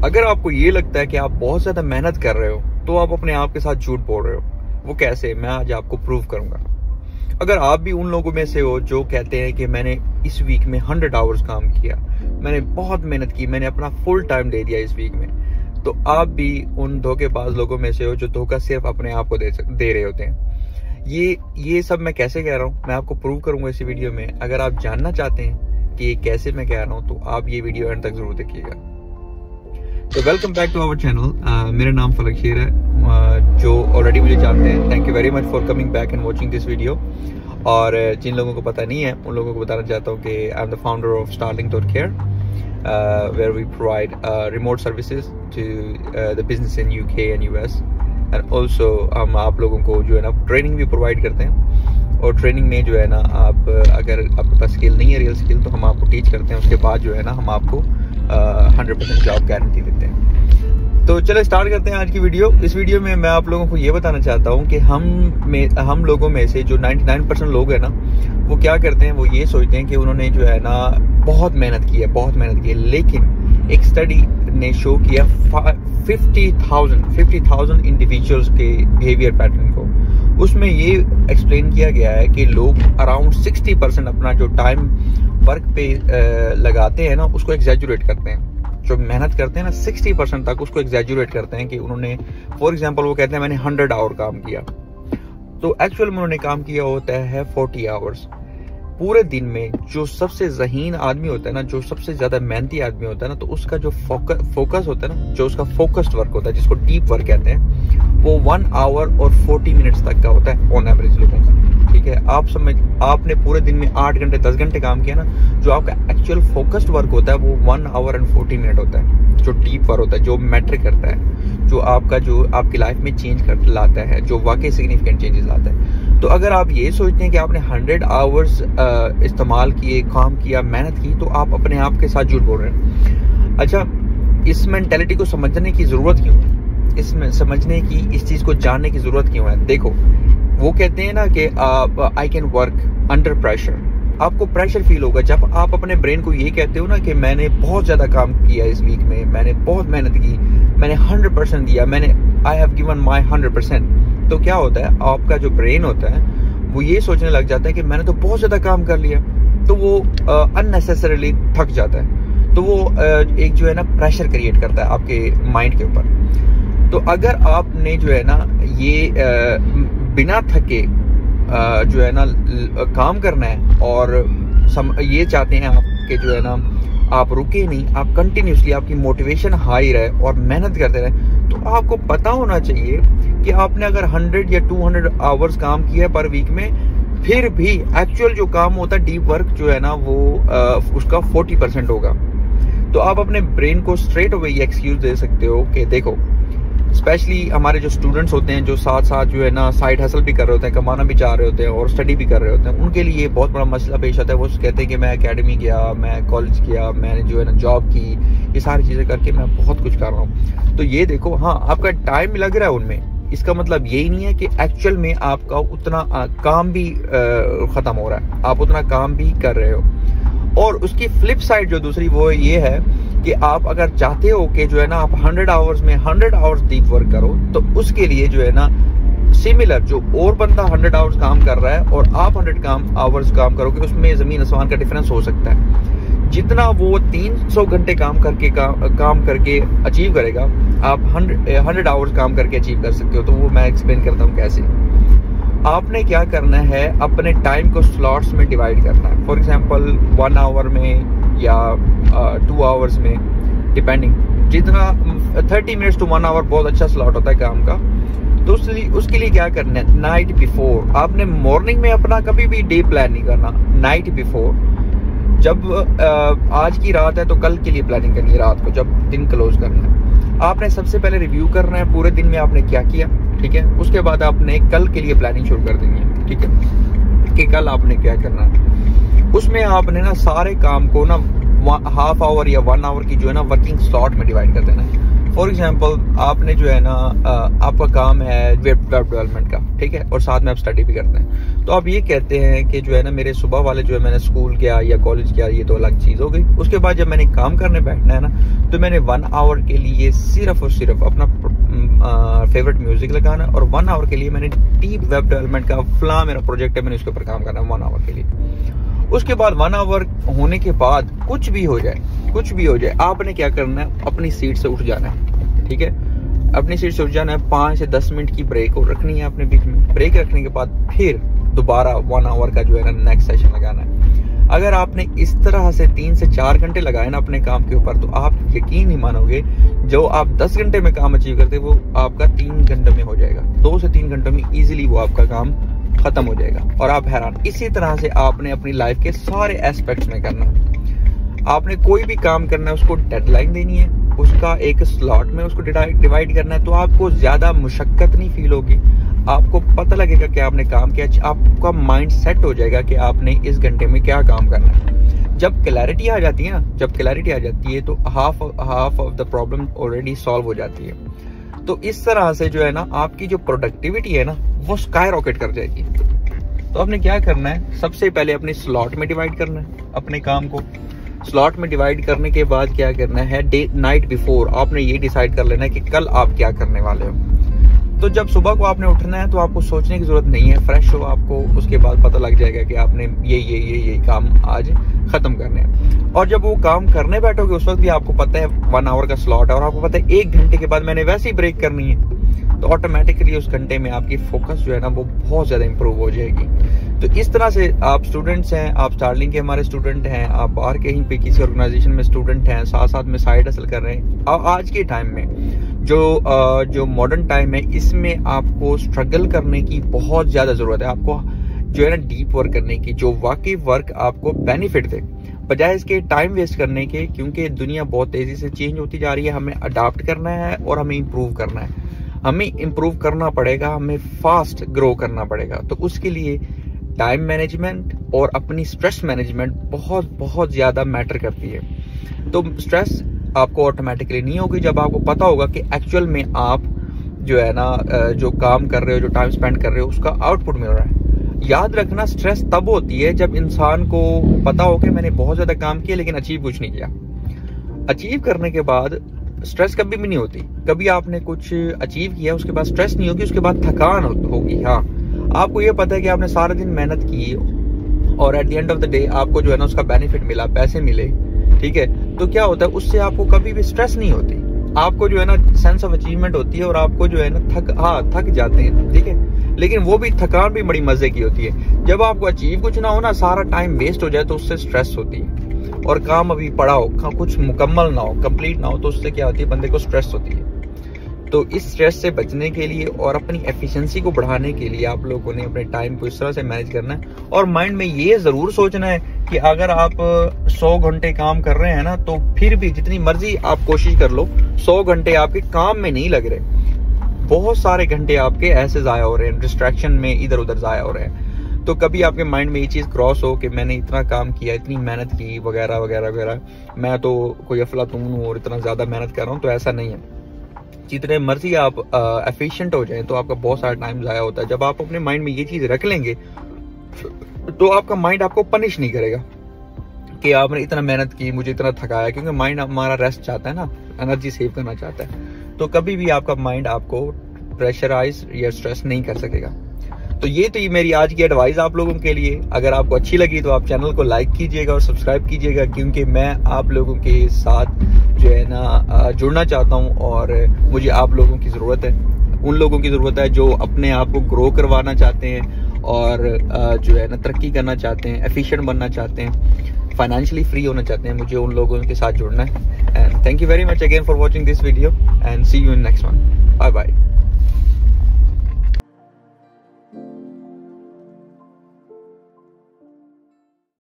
अगर आपको ये लगता है कि आप बहुत ज्यादा मेहनत कर रहे हो तो आप अपने आप के साथ झूठ बोल रहे हो। वो कैसे, मैं आज आपको प्रूव करूंगा। अगर आप भी उन लोगों में से हो जो कहते हैं कि मैंने इस वीक में 100 आवर्स काम किया, मैंने बहुत मेहनत की, मैंने अपना फुल टाइम दे दिया इस वीक में, तो आप भी उन धोखेबाज लोगों में से हो जो धोखा सिर्फ अपने आप को दे रहे होते हैं। ये सब मैं कैसे कह रहा हूँ, मैं आपको प्रूव करूंगा इस वीडियो में। अगर आप जानना चाहते हैं कि ये कैसे मैं कह रहा हूँ तो आप ये वीडियो एंड तक जरूर देखिएगा। तो welcome back to our channel. मेरा नाम फलक शेर है। जो ऑलरेडी मुझे जानते हैं, thank you very much for coming back and watching this video. और जिन लोगों को पता नहीं है उन लोगों को बताना चाहता हूँ कि I am the founder of Starlink.care, where we provide remote services to the business in UK and US, and also हम आप लोगों को जो है ना ट्रेनिंग भी प्रोवाइड करते हैं। और ट्रेनिंग में जो है ना आप अगर आपके पास स्किल नहीं है, रियल स्किल, तो हम आपको टीच करते हैं। उसके बाद जो है ना हम आपको 100% जॉब गारंटी देते हैं। तो चलो स्टार्ट करते हैं आज की वीडियो। इस वीडियो में मैं आप लोगों को ये बताना चाहता हूँ कि हम लोगों में से जो 99% लोग हैं ना, वो क्या करते हैं, वो ये सोचते हैं कि उन्होंने जो है ना बहुत मेहनत की है, लेकिन एक स्टडी ने शो किया 50,000 इंडिविजुअल्स के बिहेवियर पैटर्न को। उसमें ये एक्सप्लेन किया गया है कि लोग अराउंड 60% अपना जो टाइम वर्क पे लगाते हैं ना, उसको एग्जैजुरेट करते हैं। जो मेहनत करते हैं ना 60% तक उसको एग्जैजुरेट करते हैं कि उन्होंने, फॉर एग्जांपल वो कहते हैं मैंने 100 आवर काम किया, तो एक्चुअल में उन्होंने काम किया होता है 40 आवर्स। पूरे दिन में जो सबसे ज़हीन आदमी होता है ना, जो सबसे ज्यादा मेहनती आदमी होता है ना, तो उसका जो फोकस होता है ना, जो उसका फोकस्ड वर्क होता है, जिसको डीप वर्क कहते हैं, वो 1 आवर और 40 मिनट्स तक का होता है ऑन एवरेज लोगों का। ठीक है, आपने पूरे दिन में 8 घंटे 10 घंटे काम किया ना, जो आपका एक्चुअल फोकस्ड वर्क होता है वो 1 आवर एंड 40 मिनट होता है। जो डीप वर्क होता है, जो मैटर करता है, जो आपकी लाइफ में चेंज लाता है, जो वाकई सिग्निफिकेंट चेंजेस लाता है। तो अगर आप ये सोचते हैं कि आपने 100 आवर्स इस्तेमाल किए, काम किया, मेहनत की, तो आप अपने आप के साथ झूठ बोल रहे हैं। अच्छा, इस मेंटालिटी को समझने की जरूरत क्यों है, इसमें समझने की, इस चीज को जानने की जरूरत क्यों है? देखो, वो कहते हैं ना कि I can work under pressure. आपको प्रेशर फील होगा जब आप अपने ब्रेन को ये कहते हो ना कि मैंने बहुत ज्यादा काम किया इस वीक में, मैंने बहुत मेहनत की, मैंने 100% दिया, आई हैव गिवन माई 100%। तो क्या होता है, आपका जो ब्रेन होता है वो ये सोचने लग जाता है कि मैंने तो बहुत ज्यादा काम कर लिया, तो वो अननेसेसरीली थक जाता है। तो वो एक जो है ना प्रेशर क्रिएट करता है आपके माइंड के ऊपर। तो अगर आपने जो है ना ये बिना थके जो है ना काम करना है और ये चाहते हैं आप कि जो है ना आप रुके नहीं, आप कंटिन्यूसली, आपकी मोटिवेशन हाई रहे और मेहनत करते रहे, तो आपको पता होना चाहिए कि आपने अगर 100 या 200 आवर्स काम किया पर वीक में, फिर भी एक्चुअल जो काम होता है, डीप वर्क जो है ना, वो उसका 40% होगा। तो आप अपने ब्रेन को स्ट्रेट अवे ये एक्सक्यूज दे सकते हो कि देखो, स्पेशली हमारे जो स्टूडेंट्स होते हैं जो साथ साथ जो है ना साइड हसल भी कर रहे होते हैं, कमाना भी चाह रहे होते हैं और स्टडी भी कर रहे होते हैं, उनके लिए बहुत बड़ा मसला पेश आता है। वो कहते हैं कि मैं एकेडमी गया, मैं कॉलेज गया, मैंने जो है ना जॉब की, ये सारी चीज़ें करके मैं बहुत कुछ कर रहा हूँ। तो ये देखो, हाँ आपका टाइम लग रहा है उनमें, इसका मतलब यही नहीं है कि एक्चुअल में आपका उतना काम भी ख़त्म हो रहा है, आप उतना काम भी कर रहे हो। और उसकी फ्लिप साइड जो दूसरी वो ये है कि आप अगर चाहते हो कि जो है ना आप 100 आवर्स में 100 आवर्स डीप वर्क करो, तो उसके लिए जो है ना सिमिलर जो और बंदा 100 आवर्स काम कर रहा है और आप 100 आवर्स काम करोगे, उसमें जमीन आसमान का डिफरेंस हो सकता है। जितना वो 300 घंटे काम करके अचीव करेगा, आप 100 आवर्स काम करके अचीव कर सकते हो। तो वो मैं एक्सप्लेन करता हूँ कैसे। आपने क्या करना है, अपने टाइम को स्लॉट्स में डिवाइड करना है। फॉर एग्जांपल 1 आवर में या 2 आवर्स में, डिपेंडिंग, जितना 30 मिनट्स टू 1 आवर बहुत अच्छा स्लॉट होता है काम का। तो उसके लिए क्या करना है, नाइट बिफोर, आपने मॉर्निंग में अपना कभी भी डे प्लान नहीं करना। नाइट बिफोर, जब आज की रात है तो कल के लिए प्लानिंग करनी है, रात को जब दिन क्लोज करना है, आपने सबसे पहले रिव्यू करना है पूरे दिन में आपने क्या किया। ठीक है, उसके बाद आपने कल के लिए प्लानिंग शुरू कर देनी है। ठीक है, कि कल आपने क्या करना है। उसमें आपने ना सारे काम को ना हाफ आवर या 1 आवर की जो है ना वर्किंग स्लॉट में डिवाइड कर देना है। फॉर एग्जाम्पल आपने जो है ना आपका काम है वेब डेवलपमेंट का, ठीक है, और साथ में आप स्टडी भी करते हैं, तो आप ये कहते हैं कि जो है ना मेरे सुबह वाले जो है मैंने स्कूल किया या कॉलेज किया, ये तो अलग चीज़ हो गई। उसके बाद जब मैंने काम करने बैठना है ना, तो मैंने 1 आवर के लिए सिर्फ और सिर्फ अपना फेवरेट म्यूजिक लगाना, और 1 आवर के लिए मैंने डीप वेब डेवलपमेंट का फला मेरा प्रोजेक्ट है, मैंने उसके ऊपर काम करना है 1 आवर के लिए। उसके बाद 1 आवर होने के बाद कुछ भी हो जाए, आपने क्या करना है, अपनी सीट से उठ जाना है, ठीक है, अपनी सीट से उठ जाना है। 5 से 10 मिनट की ब्रेक रखनी है आपने बीच में। ब्रेक रखने के बाद फिर दोबारा 1 आवर का जो है ना नेक्स्ट सेशन लगाना है। अगर आपने इस तरह से 3 से 4 घंटे लगाए ना अपने काम के ऊपर, तो आप यकीन नहीं मानोगे, जो आप 10 घंटे में काम अचीव करते वो आपका 3 घंटे में हो जाएगा। 2 से 3 घंटों में इजीली वो आपका काम खत्म हो जाएगा और आप हैरान। इसी तरह से आपने अपनी लाइफ के सारे एस्पेक्ट्स में करना। आपने कोई भी काम करना है, उसको डेडलाइन देनी है, उसका एक स्लॉट में उसको डिवाइड करना है, तो आपको ज्यादा मुशक्कत नहीं फील होगी। आपको पता लगेगा कि आपने काम किया, आपका माइंड सेट हो जाएगा कि आपने इस घंटे में क्या काम करना है। जब क्लैरिटी आ जाती है ना, तो half of the problem already solve हो जाती है। तो इस तरह से जो है ना आपकी जो प्रोडक्टिविटी है ना वो स्काई रॉकेट कर जाएगी। तो आपने क्या करना है, सबसे पहले अपने स्लॉट में डिवाइड करना है अपने काम को। स्लॉट में डिवाइड करने के बाद क्या करना है, नाइट बिफोर आपने ये डिसाइड कर लेना है कि कल आप क्या करने वाले हो। तो जब सुबह को आपने उठना है तो आपको सोचने की जरूरत नहीं है, फ्रेश हो आपको, उसके बाद पता लग जाएगा कि आपने ये काम आज खत्म करने हैं। और जब वो काम करने बैठोगे उस वक्त भी आपको पता है 1 आवर का स्लॉट है, और आपको पता है 1 घंटे के बाद मैंने वैसे ही ब्रेक करनी है, तो ऑटोमेटिकली उस घंटे में आपकी फोकस जो है ना वो बहुत ज्यादा इंप्रूव हो जाएगी। तो इस तरह से आप स्टूडेंट्स हैं, आप स्टारलिंक के हमारे स्टूडेंट हैं, आप बाहर कहीं पे किसी ऑर्गेनाइजेशन में स्टूडेंट हैं, साथ साथ में साइड हसल कर रहे हैं। आज के टाइम में जो मॉडर्न टाइम है, इसमें आपको स्ट्रगल करने की बहुत ज्यादा जरूरत है। आपको जो है ना डीप वर्क करने की, जो वाकई वर्क आपको बेनिफिट दे, बजाय इसके टाइम वेस्ट करने के, क्योंकि दुनिया बहुत तेजी से चेंज होती जा रही है। हमें अडाप्ट करना है और हमें इम्प्रूव करना है। हमें इम्प्रूव करना पड़ेगा, हमें फास्ट ग्रो करना पड़ेगा। तो उसके लिए टाइम मैनेजमेंट और अपनी स्ट्रेस मैनेजमेंट बहुत ज्यादा मैटर करती है। तो स्ट्रेस आपको ऑटोमेटिकली नहीं होगी जब आपको पता होगा कि एक्चुअल में आप जो है ना जो काम कर रहे हो, जो टाइम स्पेंड कर रहे हो, उसका आउटपुट मिल रहा है। याद रखना, स्ट्रेस तब होती है जब इंसान को पता हो कि मैंने बहुत ज्यादा काम किया लेकिन अचीव कुछ नहीं किया। अचीव करने के बाद स्ट्रेस कभी भी नहीं होती। कभी आपने कुछ अचीव किया उसके बाद स्ट्रेस नहीं होगी, उसके बाद थकान होगी। हाँ, आपको ये पता है कि आपने सारा दिन मेहनत की और at the end of the day आपको जो है ना उसका बेनिफिट मिला, पैसे मिले, ठीक है। तो क्या होता है, उससे आपको कभी भी स्ट्रेस नहीं होती। आपको जो है ना सेंस ऑफ अचीवमेंट होती है और आपको जो है ना थक जाते हैं, ठीक है। लेकिन वो भी थकान भी बड़ी मजे की होती है। जब आपको अचीव कुछ ना हो ना, सारा टाइम वेस्ट हो जाए, तो उससे स्ट्रेस होती है। और काम अभी पड़ा हो, कुछ मुकम्मल ना हो, कंप्लीट ना हो, तो उससे क्या होती है, बंदे को स्ट्रेस होती है। तो इस स्ट्रेस से बचने के लिए और अपनी एफिशिएंसी को बढ़ाने के लिए आप लोगों ने अपने टाइम को इस तरह से मैनेज करना है। और माइंड में ये जरूर सोचना है कि अगर आप 100 घंटे काम कर रहे हैं ना, तो फिर भी जितनी मर्जी आप कोशिश कर लो, 100 घंटे आपके काम में नहीं लग रहे। बहुत सारे घंटे आपके ऐसे जाया हो रहे हैं, डिस्ट्रैक्शन में इधर उधर जाया हो रहे हैं। तो कभी आपके माइंड में ये चीज क्रॉस हो कि मैंने इतना काम किया, इतनी मेहनत की, वगैरह वगैरह वगैरह, मैं तो कोई अफलातून हूँ और इतना ज्यादा मेहनत कर रहा हूँ, तो ऐसा नहीं है। जितने मर्जी आप एफिशिएंट हो जाएं, तो आपका बहुत सारा टाइम जाया होता है। जब आप अपने माइंड में ये चीज रख लेंगे, तो आपका माइंड आपको पनिश नहीं करेगा कि आपने इतना मेहनत की, मुझे इतना थकाया, क्योंकि माइंड हमारा रेस्ट चाहता है ना, एनर्जी सेव करना चाहता है। तो कभी भी आपका माइंड आपको प्रेशराइज या स्ट्रेस नहीं कर सकेगा। तो ये मेरी आज की एडवाइस आप लोगों के लिए। अगर आपको अच्छी लगी तो आप चैनल को लाइक कीजिएगा और सब्सक्राइब कीजिएगा, क्योंकि मैं आप लोगों के साथ जो है ना जुड़ना चाहता हूँ और मुझे आप लोगों की ज़रूरत है। उन लोगों की ज़रूरत है जो अपने आप को ग्रो करवाना चाहते हैं और जो है ना तरक्की करना चाहते हैं, एफिशिएंट बनना चाहते हैं, फाइनेंशियली फ्री होना चाहते हैं। मुझे उन लोगों के साथ जुड़ना है। And thank you very much again for watching this video and see you in next one. Bye bye.